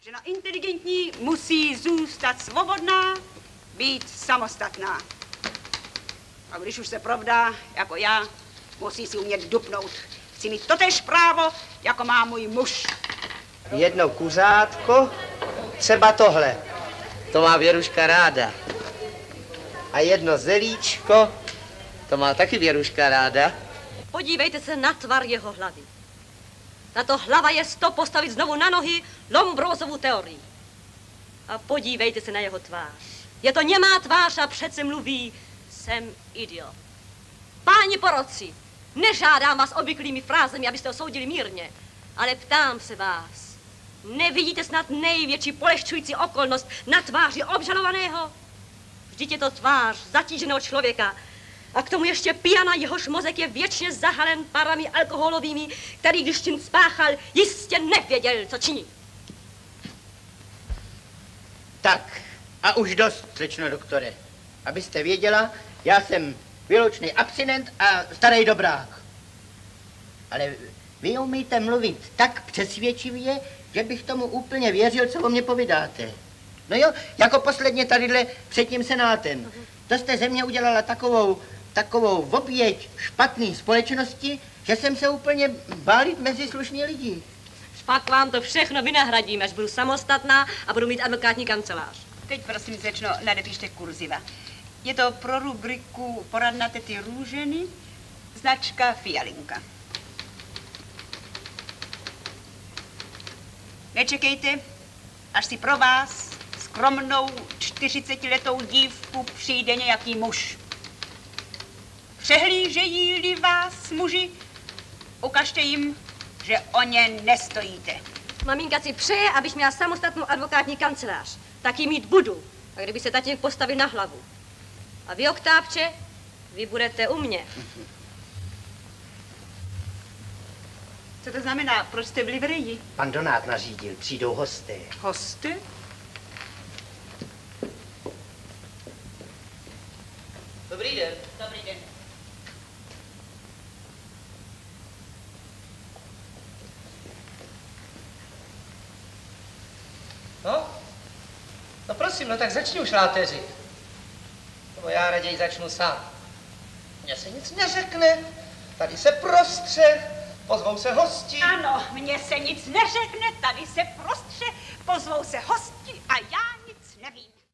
Žena inteligentní musí zůstat svobodná, být samostatná. A když už se provdá, jako já, musí si umět dupnout. Chci mít totéž právo, jako má můj muž. Jedno kuřátko, třeba tohle. To má Věruška ráda. A jedno zelíčko, to má taky Věruška ráda. Podívejte se na tvar jeho hlavy. Tato hlava je to postavit znovu na nohy Lombrosovu teorii. A podívejte se na jeho tvář. Je to němá tvář a přece mluví, jsem idiot. Páni poroci, nežádám vás obvyklými frázemi, abyste ho soudili mírně, ale ptám se vás, nevidíte snad největší polehčující okolnost na tváři obžalovaného? Vždyť je to tvář zatíženého člověka, a k tomu ještě pijana, jehož mozek je věčně zahalen parami alkoholovými, který, když čin spáchal, jistě nevěděl, co činí. Tak, a už dost, slečno doktore. Abyste věděla, já jsem výlučný abstinent a starý dobrák. Ale vy umíte mluvit tak přesvědčivě, že bych tomu úplně věřil, co o mě povídáte. No jo, jako posledně tadyhle před tím senátem. To jste ze mě udělala takovou oběť špatný společnosti, že jsem se úplně bál jít mezi slušní lidi. Pak vám to všechno vynahradím, až budu samostatná a budu mít advokátní kancelář. Teď prosím, slečno, nadepište kurziva. Je to pro rubriku Poradna tety Růženy, značka Fialinka. Nečekejte, až si pro vás, skromnou 40letou dívku, přijde nějaký muž. Přehlížejí-li vás muži, ukažte jim, že o ně nestojíte. Maminka si přeje, abych měla samostatnou advokátní kancelář. Tak ji mít budu. A kdyby se tatínek postavil na hlavu. A vy, Oktápče, vy budete u mě. Co to znamená? Proč jste v livreji? Pan Donát nařídil, přijdou hosté. Hosty? Dobrý den. Dobrý den. No prosím, no tak začni už láteřit. Nebo já raději začnu sám. Mně se nic neřekne, tady se prostře, pozvou se hosti. Ano, mně se nic neřekne, tady se prostře, pozvou se hosti a já nic nevím.